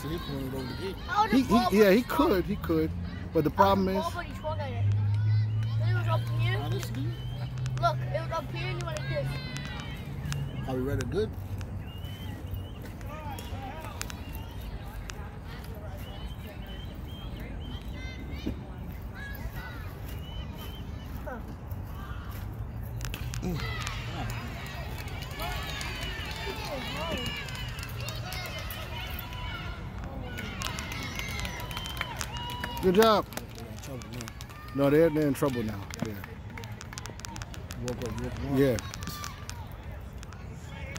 see him pulling it over the gate. Yeah, he could. But the problem is. It was up here. Honestly, Look, it was up here and you went like this. how we read it good? Good job. They're in trouble now. No, they're in trouble now. Yeah. Woke up. Yeah.